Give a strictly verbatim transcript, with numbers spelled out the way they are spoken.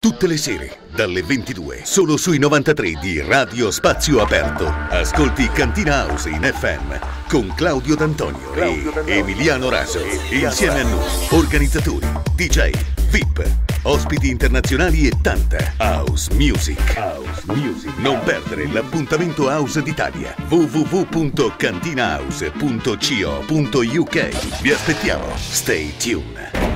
Tutte le sere, dalle ventidue, solo sui novantatré di Radio Spazio Aperto. Ascolti Cantina House in F M con Claudio D'Antonio e Emiliano Raso. Insieme a noi, organizzatori, D J, V I P, ospiti internazionali e tanta House Music. House Music. Non perdere l'appuntamento House d'Italia. w w w punto cantina house punto co punto u k. Vi aspettiamo. Stay tuned.